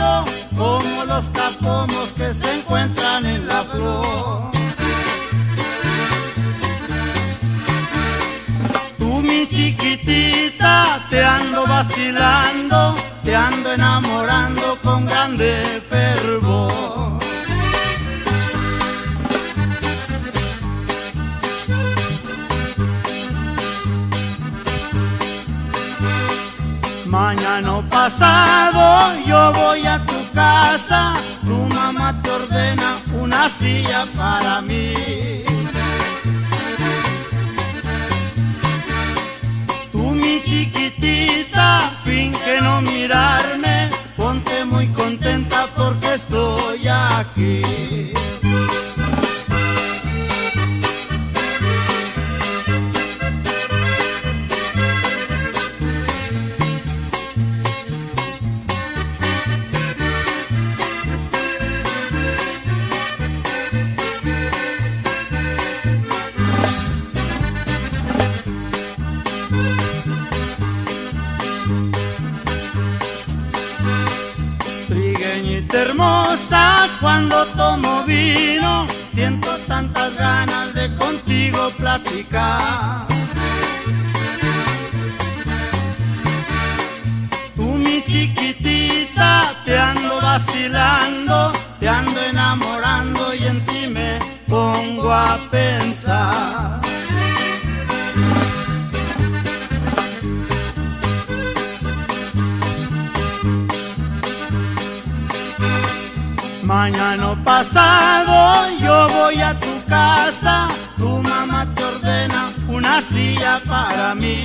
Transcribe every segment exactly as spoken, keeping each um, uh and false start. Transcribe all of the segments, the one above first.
cielo, como los capomos que se encuentran en la flor. Tú, mi chiquitita, te ando vacilando, te ando enamorando con grande fervor. Mañana pasado yo voy a tu casa, tu mamá te ordena una silla para mí. Tú, mi chiquitita, finge no mirarme, ponte muy contenta porque estoy aquí. Hermosa, cuando tomo vino, siento tantas ganas de contigo platicar. Tú, mi chiquitita, te ando vacilando, te ando enamorando y en ti me pongo a pensar. Mañana pasado yo voy a tu casa, tu mamá te ordena una silla para mí.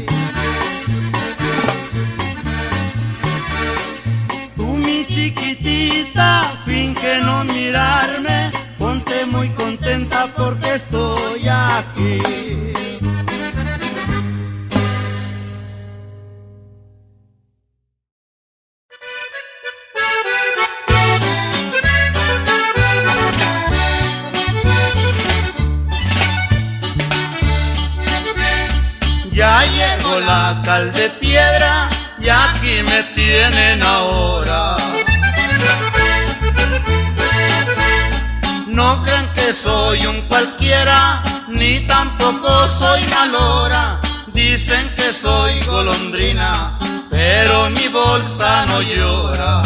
Tú, mi chiquitita, finge no mirarme, ponte muy contenta porque estoy aquí. Ya llegó la cal de piedra y aquí me tienen ahora. No crean que soy un cualquiera, ni tampoco soy malora. Dicen que soy golondrina, pero mi bolsa no llora.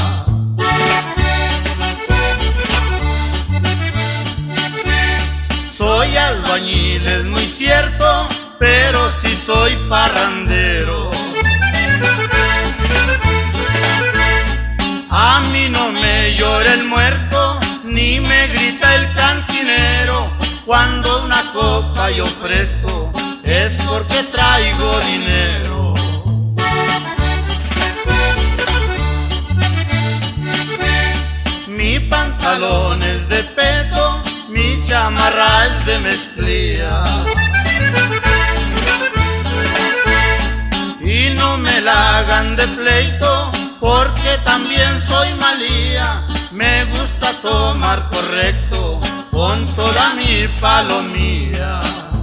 Soy albañil, es muy cierto, pero sí soy parrandero. A mí no me llora el muerto, ni me grita el cantinero. Cuando una copa yo ofrezco, es porque traigo dinero. Mi pantalón es de peto, mi chamarra es de mezclilla. Y no me la hagan de pleito, porque también soy malía. Me gusta tomar correcto con toda mi palomía.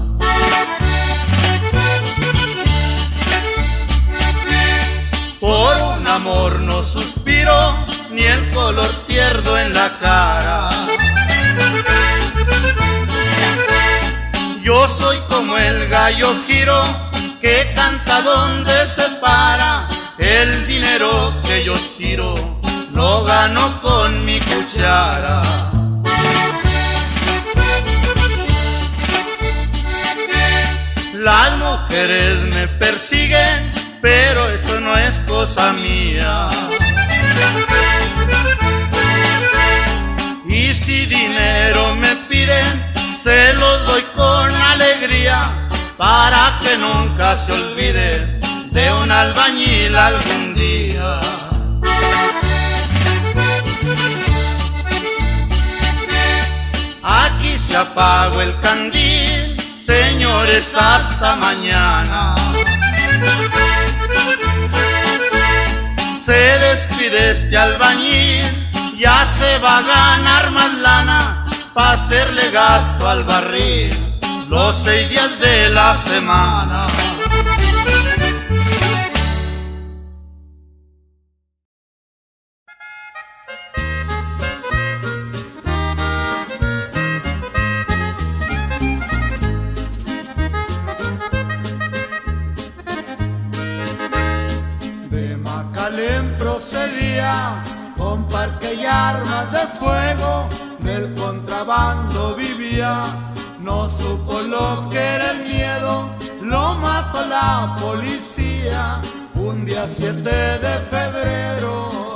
Por un amor no suspiro, ni el color pierdo en la cara. Yo soy como el gallo giro, que canta donde se para. El dinero que yo tiro lo gano con mi cuchara. Las mujeres me persiguen, pero eso no es cosa mía. Y si dinero me piden, se los doy con alegría, para que nunca se olvide de un albañil algún día. Aquí se apagó el candil, señores, hasta mañana. Se despide este albañil, ya se va a ganar más lana, pa' hacerle gasto al barril los seis días de la semana. con parque y armas de fuego, del contrabando vivía. No supo lo que era el miedo, lo mató la policía un día siete de febrero.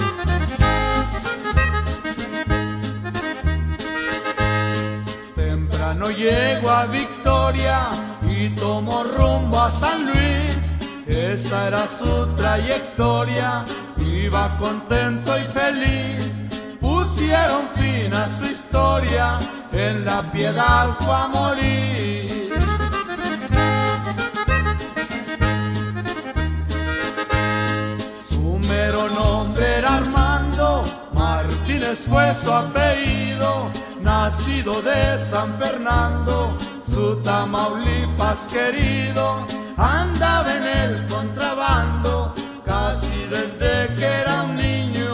Temprano llegó a Victoria y tomó rumbo a San Luis. Esa era su trayectoria, iba contento y feliz. Pusieron fin a su historia, en La Piedad fue a morir. Su mero nombre era Armando, Martínez fue su apellido, nacido de San Fernando, su Tamaulipas querido. Andaba en el contrabando casi desde que era un niño.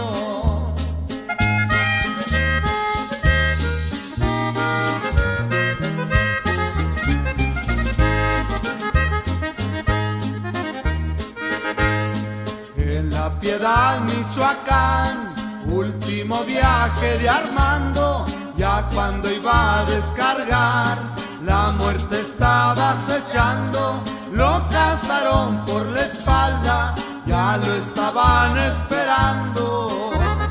En La Piedad, Michoacán, último viaje de Armando, ya cuando iba a descargar, la muerte estaba acechando. Lo cazaron por la espalda, ya lo estaban esperando.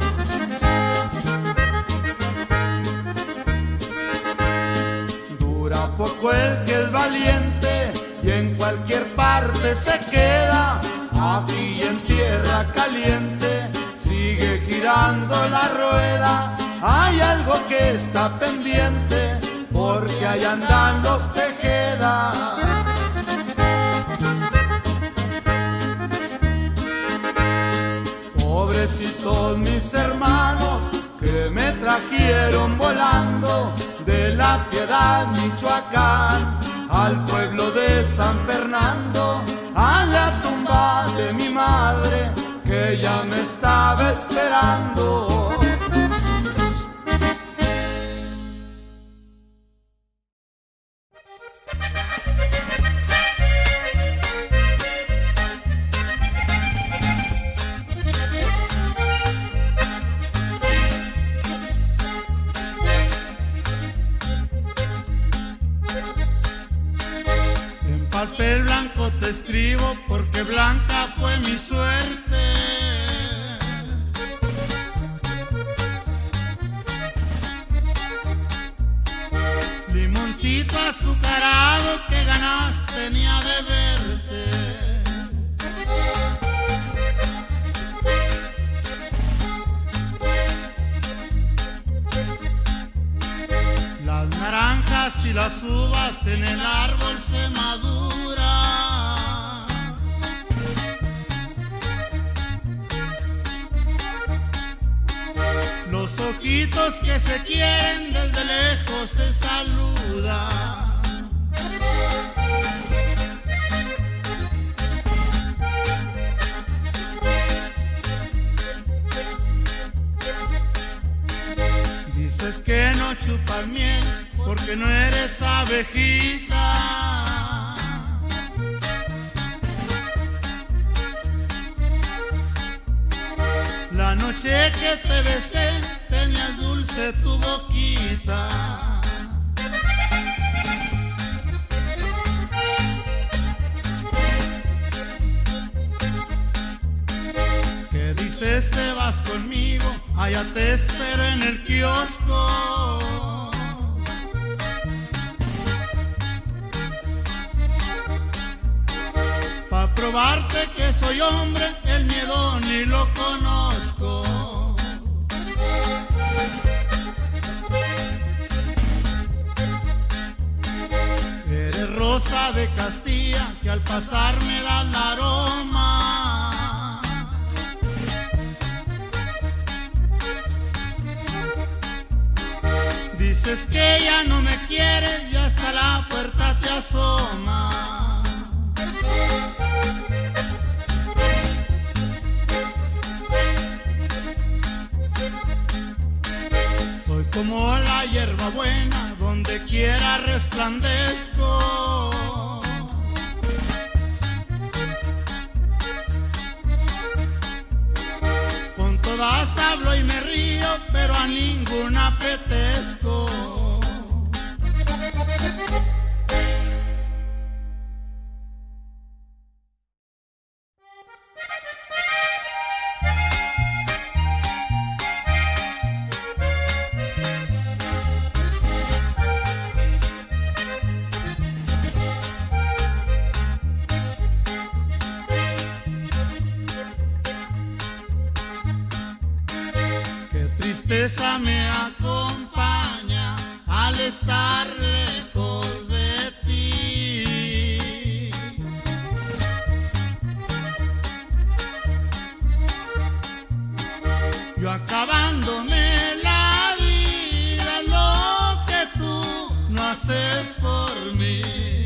Dura poco el que es valiente y en cualquier parte se queda. Aquí en tierra caliente sigue girando la rueda. Hay algo que está pendiente porque ahí andan los Tejeda. Pobrecitos mis hermanos que me trajeron volando de La Piedad, Michoacán, al pueblo de San Fernando, a la tumba de mi madre que ya me estaba esperando. Papel blanco te escribo porque blanca fue mi suerte. Limoncito azucarado, que ganas tenía de verte. Las naranjas y las uvas en el árbol se maduran. Los ojitos que se quieren desde lejos se saludan. Dices que no chupas miel porque no eres abejita. La noche que te besé tenías dulce tu boquita. ¿Qué dices? Te vas conmigo, allá te espero en el kiosco. Pa' probarte que soy hombre, el miedo ni lo conozco. Eres rosa de Castilla, que al pasar me da el aroma. Dices que ya no me quieres y hasta la puerta te asoma. Soy como la hierba buena, donde quiera resplandezco. Con todo todas hablo y me río, pero a ninguna apetezco. Tristeza me acompaña al estar lejos de ti. Yo acabándome la vida, lo que tú no haces por mí.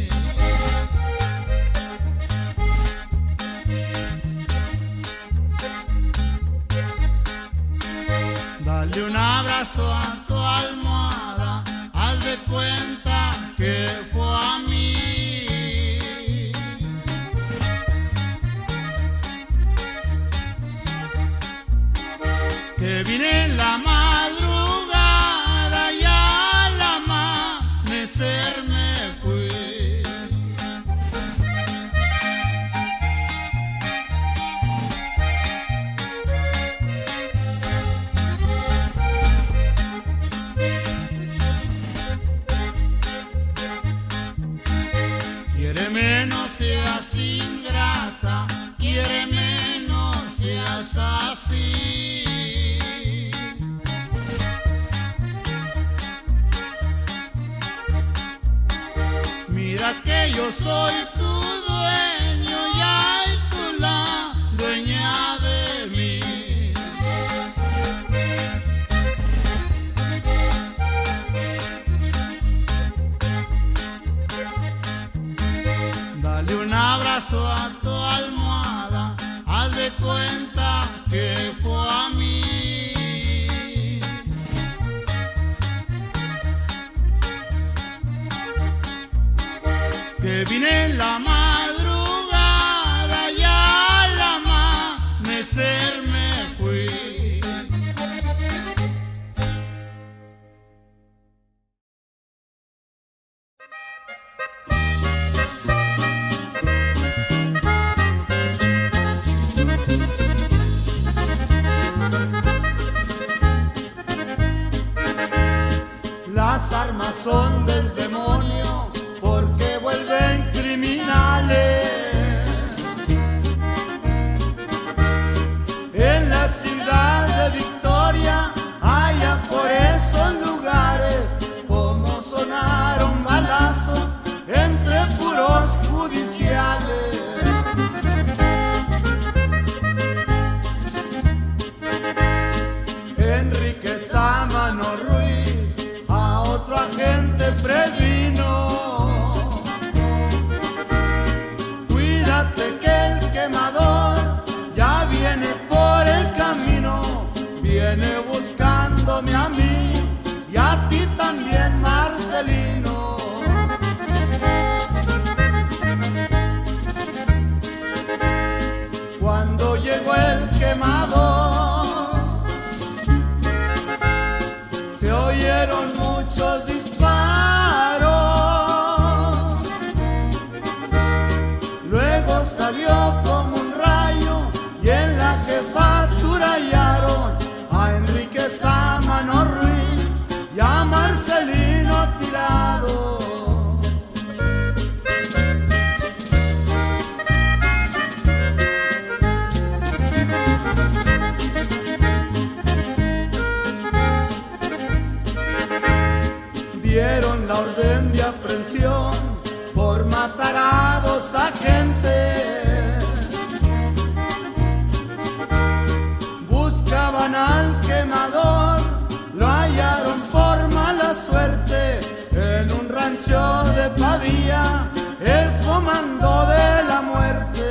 Dale un abrazo a tu almohada, haz de cuenta que fue a mí. Que vine en la madrugada y al amanecer me fui. Quiéreme, no seas ingrata, quiéreme, no seas así. Mira que yo soy tu dueño y ay, tú la dueña de mí. Dale un abrazo a tu almohada, haz de cuenta que fue a mí. Que vine en la madrugada y al amanecer me fui. Las armas son del demonio porque vuelven criminales. En la ciudad de Victoria, allá por esos lugares, como sonaron balazos entre puros judiciales. Enrique Sámano Ruiz a otro agente previno. Cuídate que el quemador ya viene por el camino, viene buscándome a mí y a ti también, Marcelino. Cuando llegó el quemador, se oyeron muchos disparos. Luego salió como un rayo y en la jefatura hallaron a Enrique Sámano Ruiz y a Marcelino tirado. Dieron la orden de aprehensión por matar a dos agentes. Buscaban al quemador, lo hallaron por mala suerte en un rancho de Padilla, el comando de la muerte.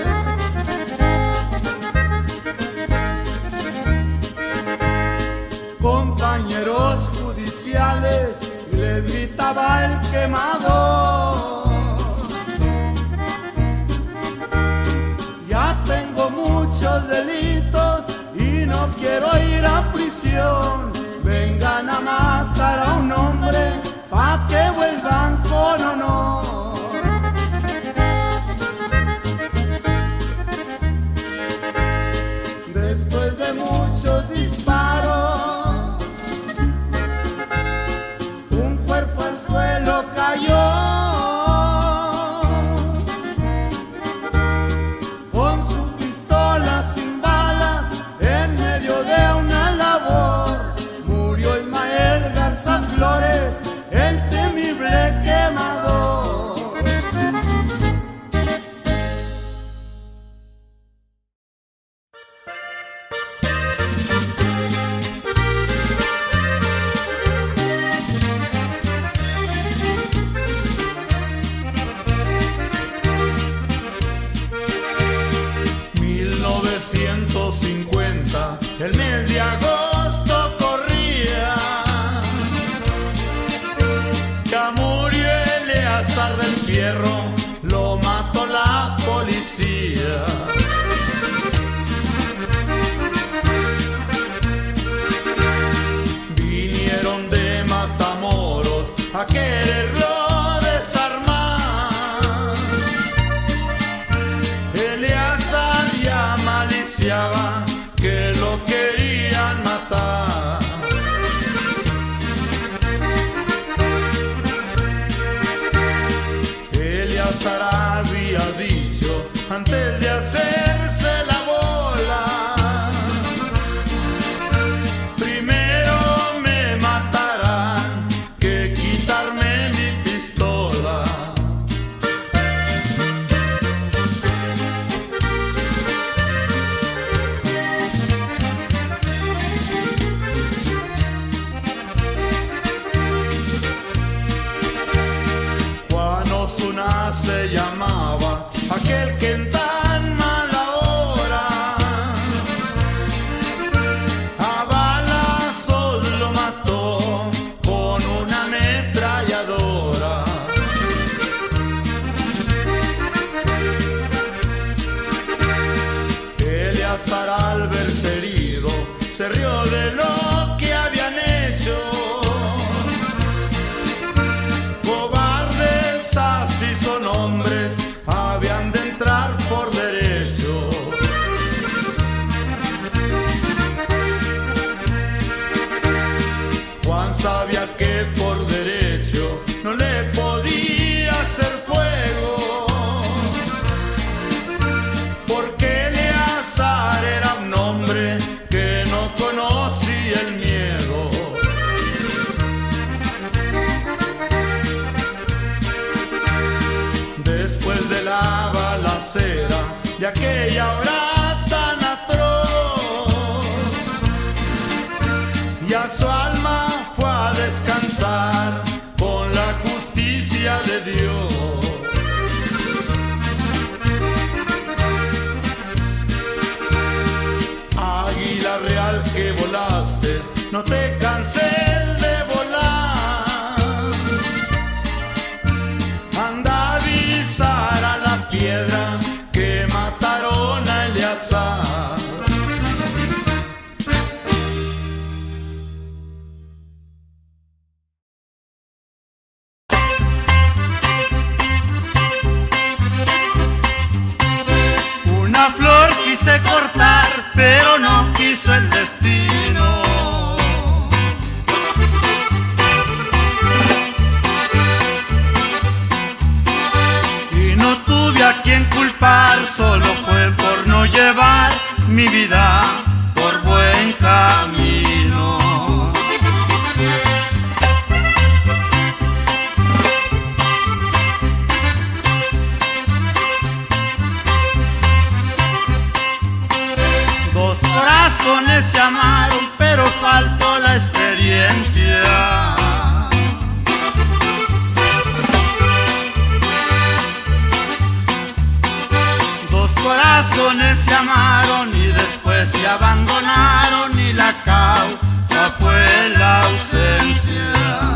Compañeros judiciales, les gritaba el quemador: ya tengo muchos delitos y no quiero se rió de lo que habían hecho. Cobardes, así son hombres, habían de entrar por derecho. Juan sabía que por derecho no le podía hacer fuego, porque Eleazar era un hombre que no conocía el miedo. Después de la balacera de aquella hora tan atroz, ya su alma fue a descansar con la justicia de Dios. Águila real que volaste, no te canses de volar. Anda a avisar a la piedra que mataron a Eleazar. Una flor quise cortar, pero no quiso el destino. Y no tuve a quien culpar, solo fue por no llevar mi vida por buen camino. Dos corazones se amaron, pero faltó la experiencia. Dos corazones se amaron y después se abandonaron, y la causa fue la ausencia.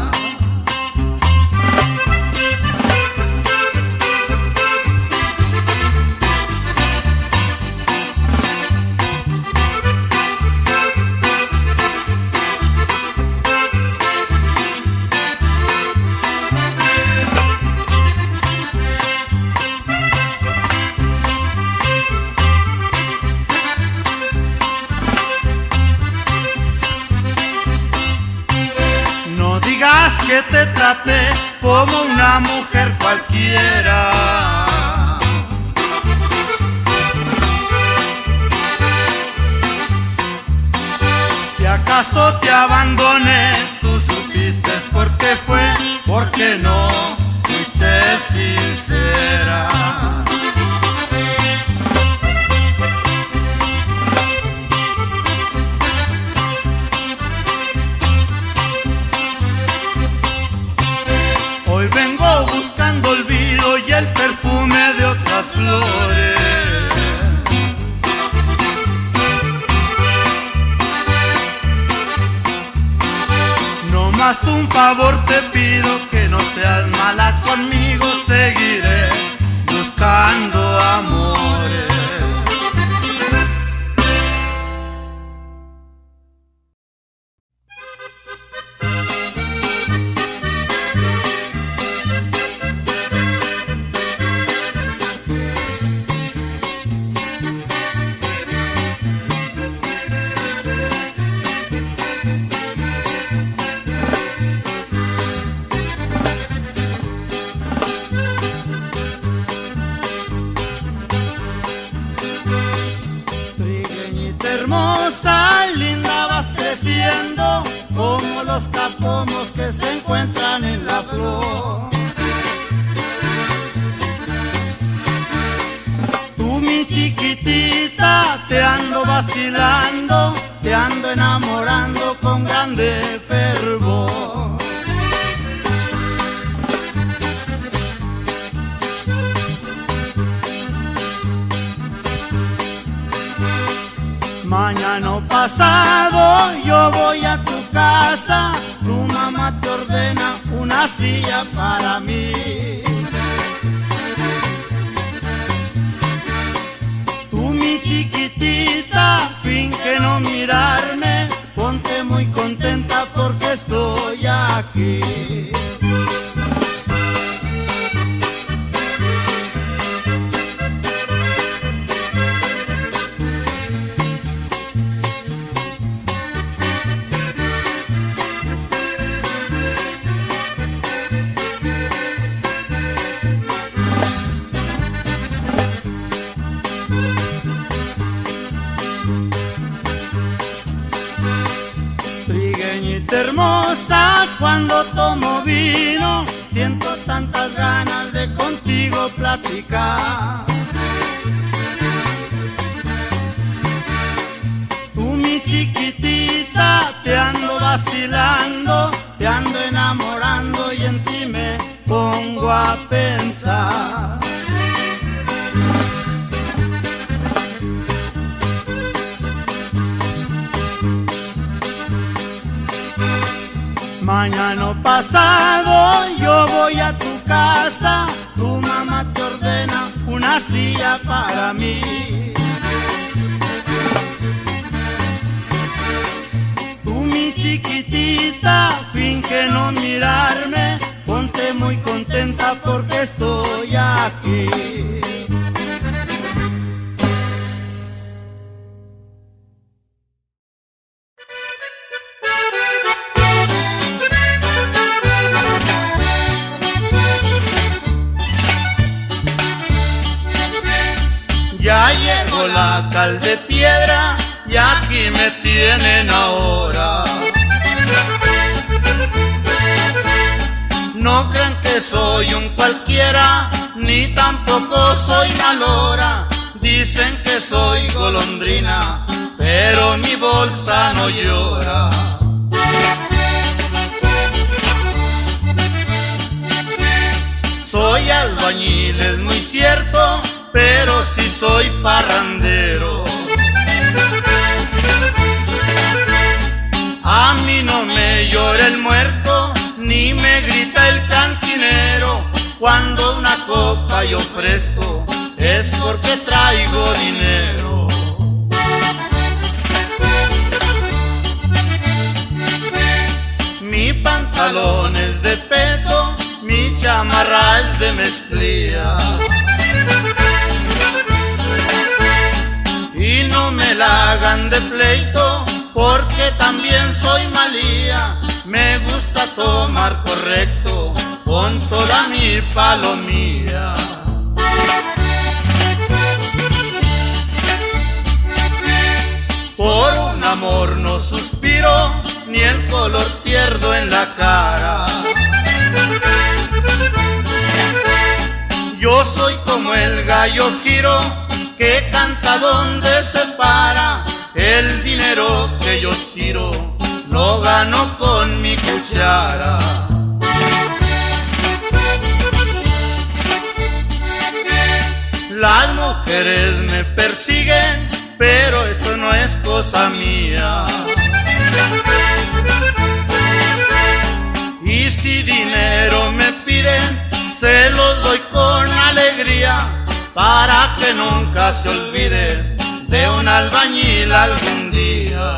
Que te traté como una mujer cualquiera. Si acaso te abandoné, tú supiste por qué fue, porque no fuiste sincera. Hoy vengo buscando olvido y el perfume de otras flores. No más un favor te pido, que no seas mala conmigo, seguiré buscando amores. Hermosa, linda, vas creciendo como los capomos que se encuentran en la flor. Tú, mi chiquitita, te ando vacilando, te ando enamorando con grande fervor. Mañana o pasado yo voy a tu casa, tu mamá te ordena una silla para mí. Tú, mi chiquitita, finge no mirarme, Pequeñita hermosa, cuando tomo vino, siento tantas ganas de contigo platicar. Tú, mi chiquitita, te ando vacilando, te ando enamorando y en ti me pongo a pensar. Mañana pasado yo voy a tu casa, tu mamá te ordena una silla para mí. Tú, mi chiquitita, finge no mirarme, ponte muy contenta porque estoy aquí. Ya llegó la cal de piedra y aquí me tienen ahora. No crean que soy un cualquiera, ni tampoco soy malora. Dicen que soy golondrina, pero mi bolsa no llora. Soy albañil, es muy cierto, pero sí soy parrandero. A mí no me llora el muerto, ni me grita el cantinero. Cuando una copa yo ofrezco, es porque traigo dinero. Mi pantalón es de peto, mi chamarra es de mezclilla. Y no me la hagan de pleito, porque también soy malía. Me gusta tomar correcto, con toda mi palomía. Por un amor no suspiro, ni el color pierdo en la cara. Yo soy como el gallo giro, que canta donde se para. El dinero que yo tiro, lo gano con mi cuchara. Las mujeres me persiguen, pero eso no es cosa mía. Y si dinero me piden, se los doy con alegría, para que nunca se olvide de un albañil algún día.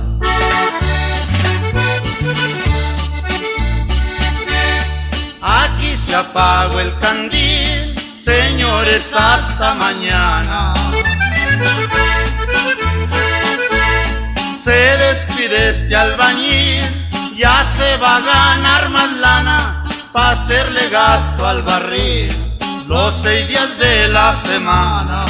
Aquí se apagó el candil, señores, hasta mañana. Se despide este albañil, ya se va a ganar más lana, pa' hacerle gasto al barril los seis días de la semana.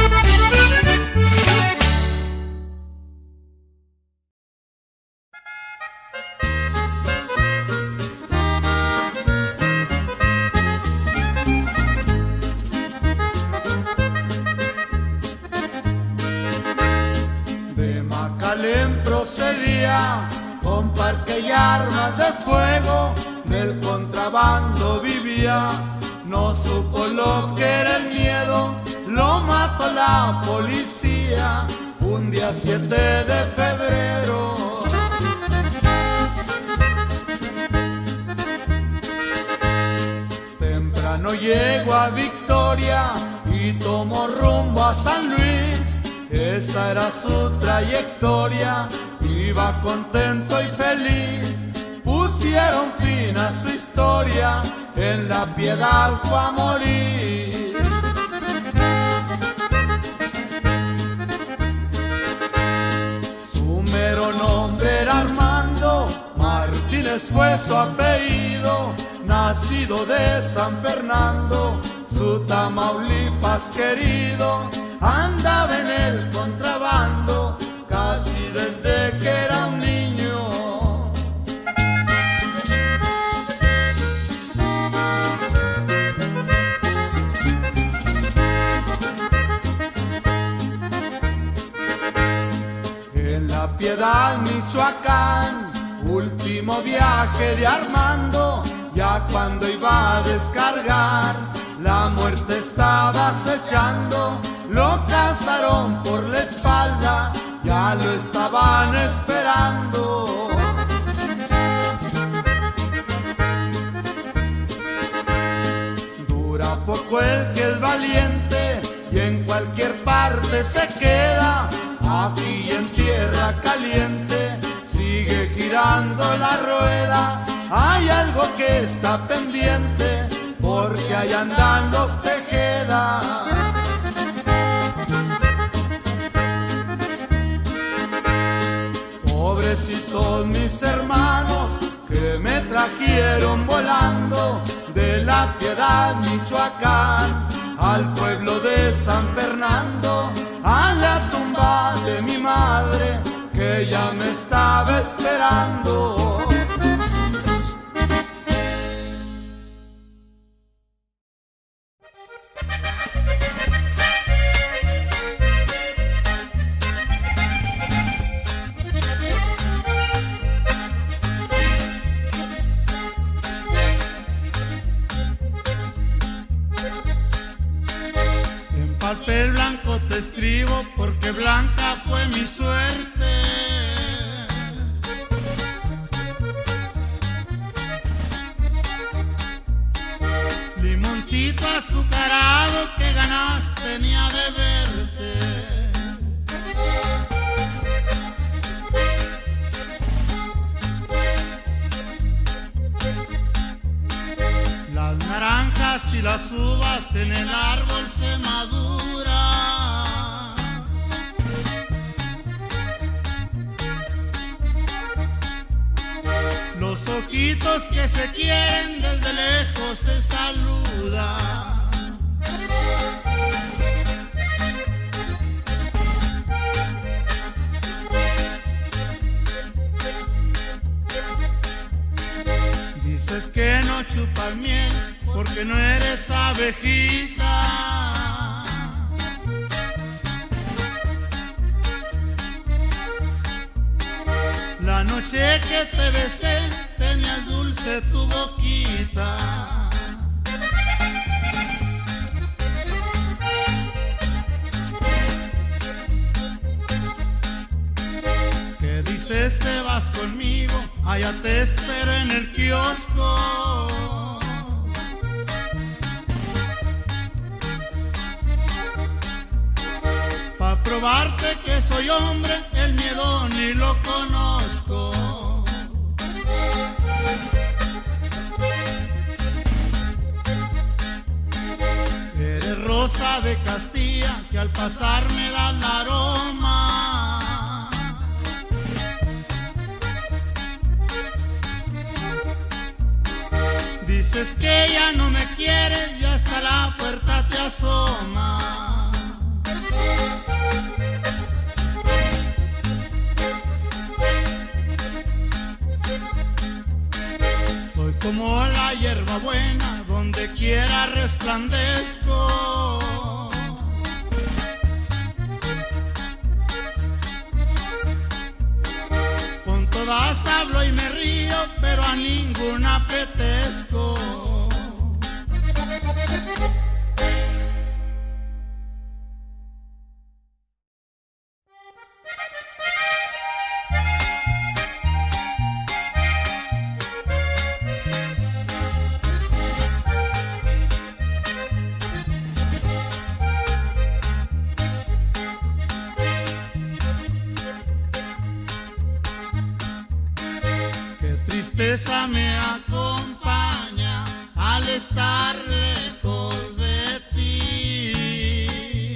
De Macalén procedía con parque y armas de fuego, del contrabando vivía. No supo lo que era el miedo, lo mató la policía un día siete de febrero. Temprano llegó a Victoria y tomó rumbo a San Luis. Esa era su trayectoria, iba contento y feliz. Pusieron fin a su historia, en La Piedad fue a morir. Su mero nombre era Armando, Martínez fue su apellido. Nacido de San Fernando, su Tamaulipas querido. Andaba en el contrabando casi desde que era un niño. Michoacán, último viaje de Armando, ya cuando iba a descargar, la muerte estaba acechando, lo cazaron por la espalda, ya lo estaban esperando. Dura poco el que es valiente y en cualquier parte se queda, aquí en tierra caliente sigue girando la rueda. Hay algo que está pendiente porque ahí andan los Tejeda. Pobrecitos mis hermanos que me trajeron volando de La Piedad, Michoacán, al pueblo de San Fernando, a la tumba de mi madre que ya me estaba esperando. Papel blanco te escribo porque blanca fue mi suerte. Limoncito azucarado que ganaste ni ha de verte. Las naranjas y las uvas en el árbol se maduran. Los ojitos que se quieren desde lejos se saludan. Dices que no chupas miel porque no eres abejita. La noche que te besé tenías dulce tu boquita. ¿Qué dices? Te vas conmigo, allá te espero en el kiosco. Pa' probarte que soy hombre, el miedo ni lo conozco. Eres rosa de Castilla que al pasar me da el aroma. Dices que ya no me quieres y hasta la puerta te asoma. Soy como la hierba buena, donde quiera resplandezco. Con todas hablo y me río, pero a ninguna apetezco. Tristeza me acompaña al estar lejos de ti.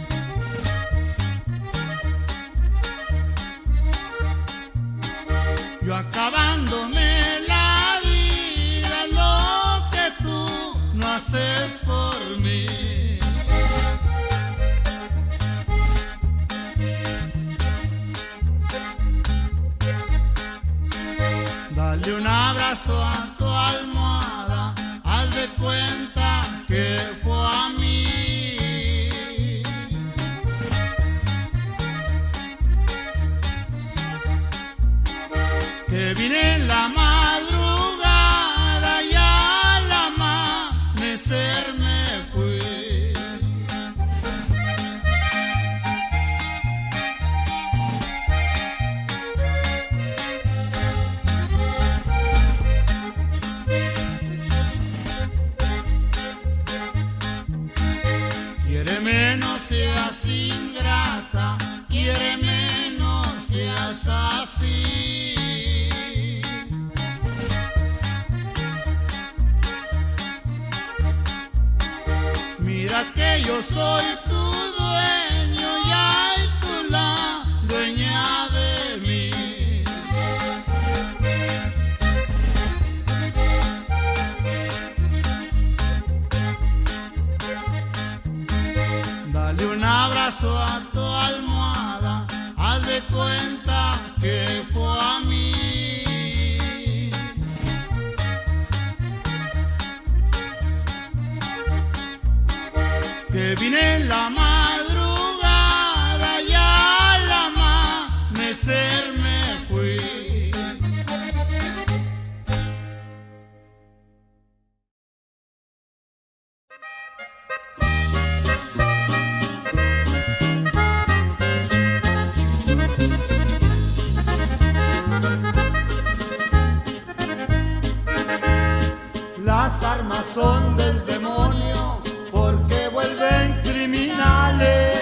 Yo acabándome la vida, lo que tú no haces por mí. Dale un abrazo a tu almohada, haz de cuenta que fue a mí. que vine en la madrugada y al amanecer me fui. Quiéreme, no seas ingrata, quiéreme, no seas así. Mira que yo soy tu dueño y ay, tú la dueña de mí. Dale un abrazo a tu almohada, haz de cuenta que fue a mí. Que vine en la madrugada y al amanecer me fui. Las armas son del demonio porque vuelven criminales.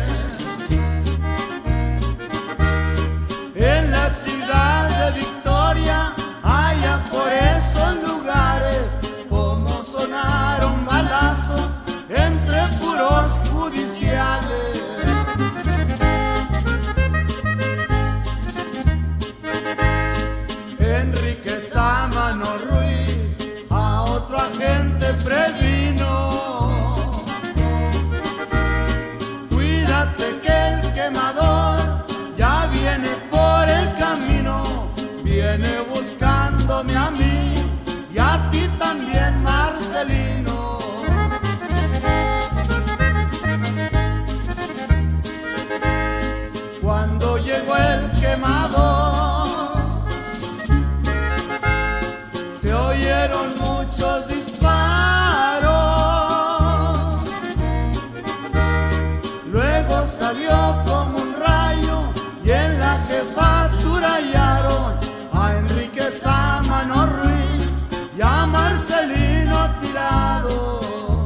En la ciudad de Victoria, allá por esos lugares, como sonaron balazos entre puros judiciales. Enrique Sámano Ruiz a otro agente previno. Cuídate que el quemador ya viene por el camino, viene buscándome a mí y a ti también, Marcelino. Cuando llegó el quemador, se oyeron muchos disparos. Luego salió como un rayo y en la jefatura hallaron a Enrique Sámano Ruiz y a Marcelino tirado.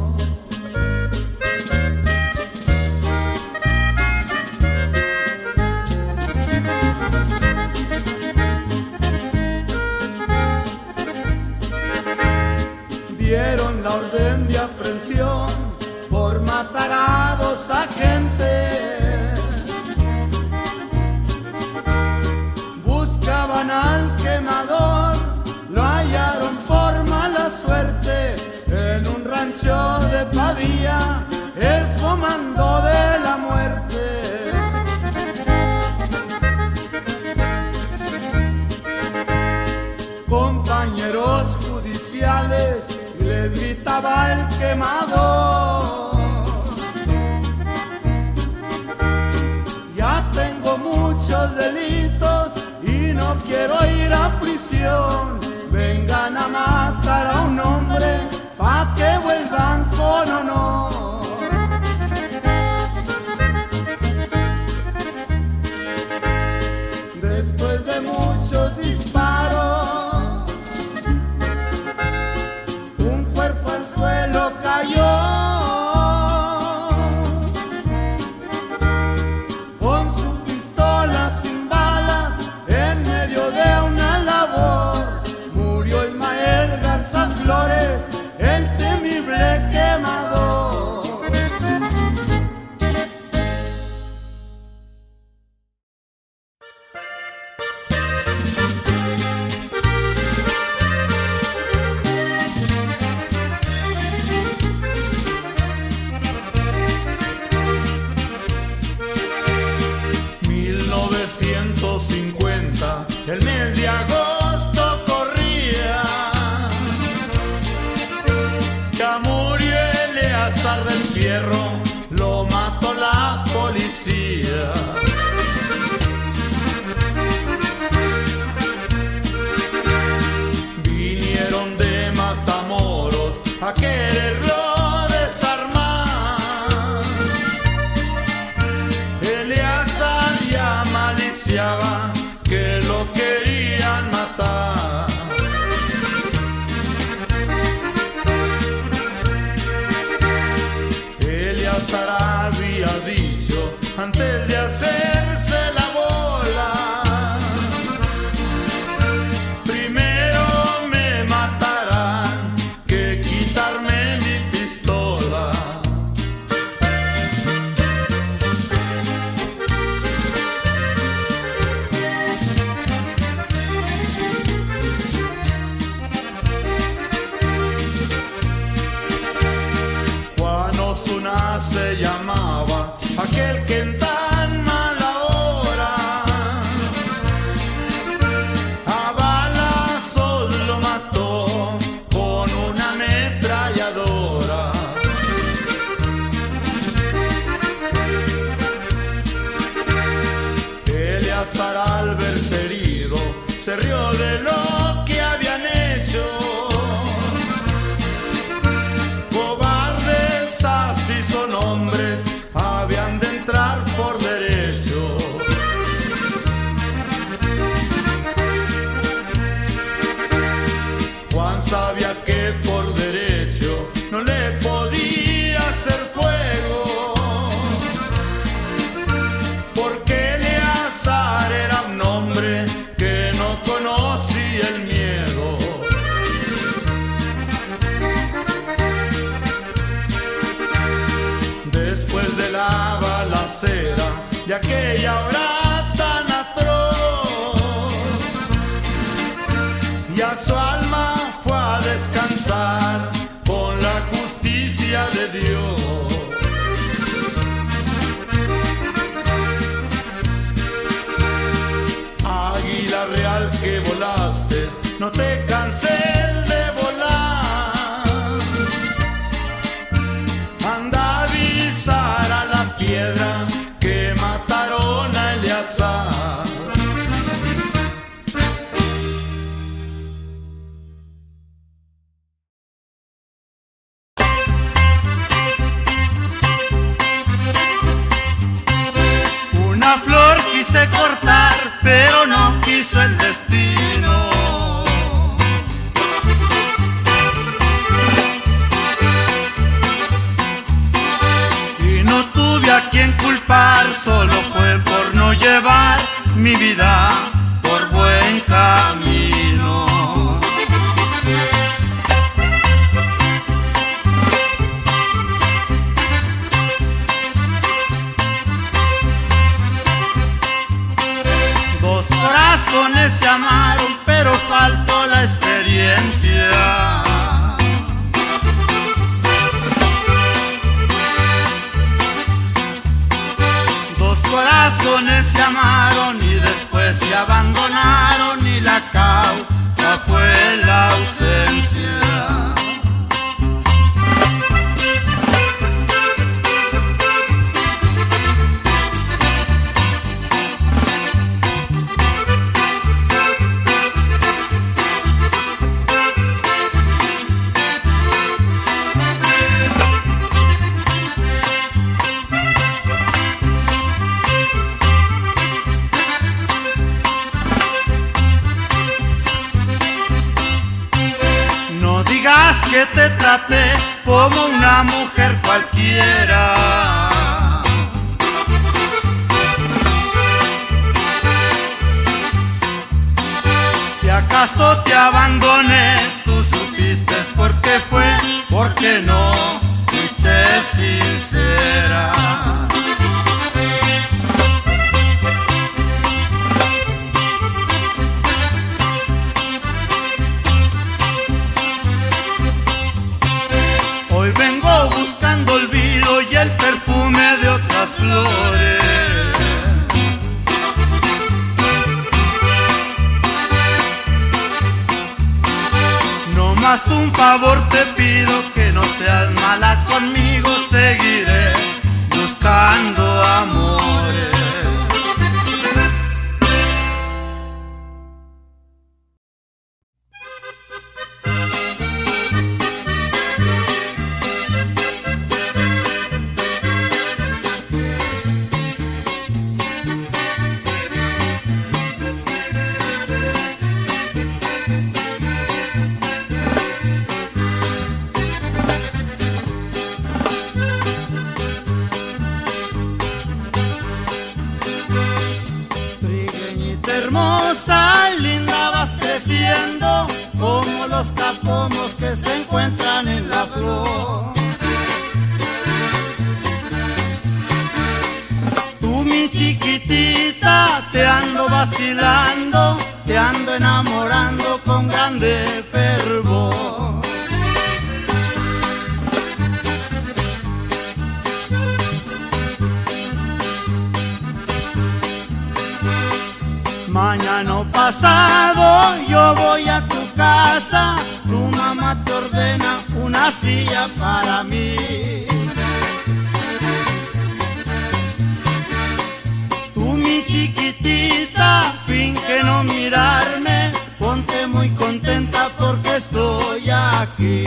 Dieron la orden de aprehensión por matar a dos agentes. Buscaban al quemador, lo hallaron por mala suerte en un rancho de Padilla, el comando de la muerte. Compañeros judiciales, le gritaba el quemador: ya tengo muchos delitos y no quiero ir a prisión. Vengan a matar a un hombre pa' que vuelvan con honor. Después de muchos disparos, un cuerpo al suelo cayó. Con su pistola sin balas, en medio de una labor, murió Ismael Garza Flores, el temible quemador. mil novecientos cincuenta, el mes de agosto corría. Camurio Eleazar del Fierro lo mató la policía. se rió de lo que habían hecho. Cobardes, así son hombres, habían de entrar por derecho. Juan sabía que por derecho no le podía hacer fuego, porque Eleazar era un hombre que no conocía el miedo. Después de la balacera de aquella hora tan atroz, ya su alma fue a descansar con la justicia de Dios. Águila real que volaste, no te canses de volar. Anda a avisar a la piedra que mataron a Eleazar. Una flor quise cortar, pero no quiso el destino. Y no tuve a quien culpar, solo fue por no llevar mi vida por buen camino. Dos corazones se amaron, pero faltó la experiencia. Dos corazones se amaron y después se abandonaron, y la causa fue la ausencia. No digas que te traté como una mujer cualquiera. Si acaso te abandoné, tú supiste por qué fue, porque no fuiste sincera. Hoy vengo buscando olvido y el perfume de otras flores. No más un favor te pido, que no seas mala conmigo, seguiré buscando amores. Hermosa, linda, vas creciendo como los capomos que se encuentran en la flor. Tú, mi chiquitita, te ando vacilando, te ando enamorando con grande fervor. Mañana pasado yo voy a tu casa, tu mamá te ordena una silla para mí. Tú, mi chiquitita, finge no mirarme, aquí.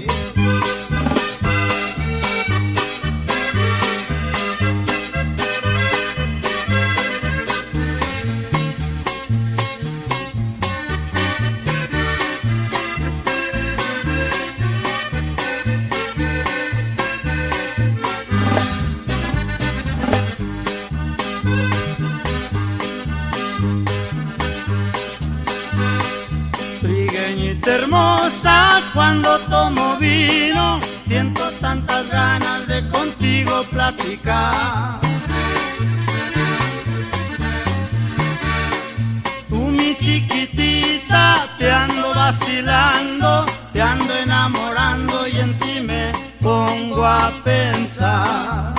Trigueñita hermosa, cuando tomo vino, siento tantas ganas de contigo platicar. Tú, mi chiquitita, te ando vacilando, te ando enamorando y en ti me pongo a pensar.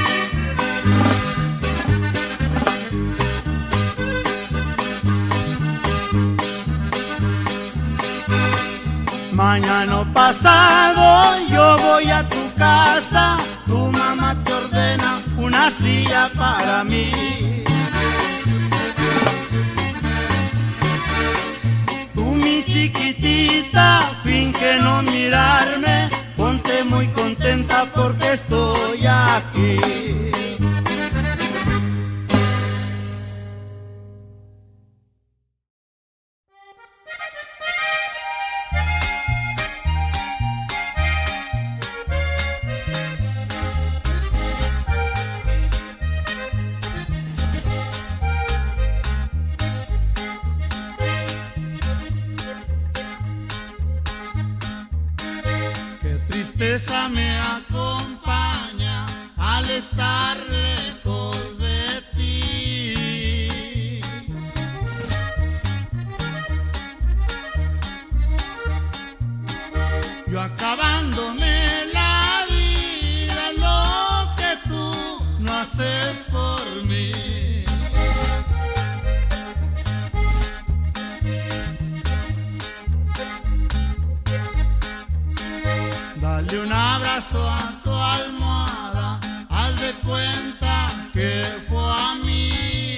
Mañana pasado yo voy a tu casa, tu mamá te ordena una silla para mí. Tú, mi chiquitita, finge no mirarme, ponte muy contenta porque estoy aquí. Tristeza me acompaña al estar lejos de ti. Yo acabándome la vida, lo que tú no haces por mí. Dale un abrazo a tu almohada, haz de cuenta que fue a mí.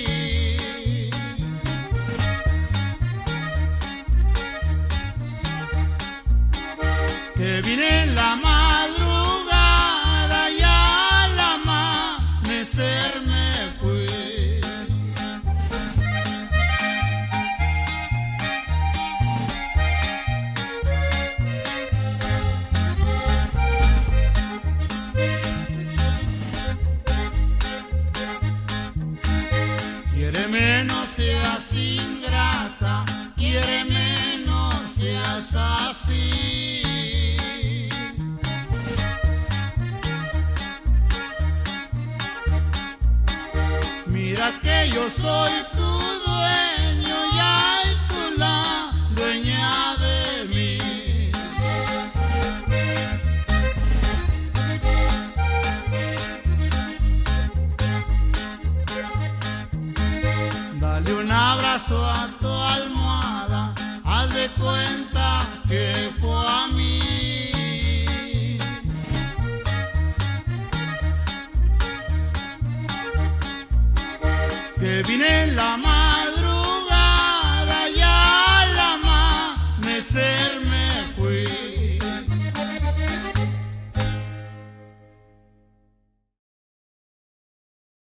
Que vine en la madrugada y al amanecer me fui. Quiéreme, no seas ingrata, quiéreme, no seas así. Mira que yo soy tu dueño y ay, tú la dueña de mí. Dale un abrazo a tu almohada, haz de cuenta que fue a mí. Que vine en la madrugada y al amanecer me fui.